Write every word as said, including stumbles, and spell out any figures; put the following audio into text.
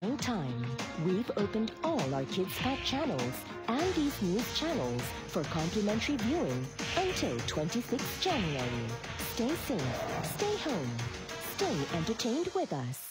same time, we've opened all our KidsPack channels and these news channels for complimentary viewing until twenty-sixth of January. Stay safe, stay home, stay entertained with us.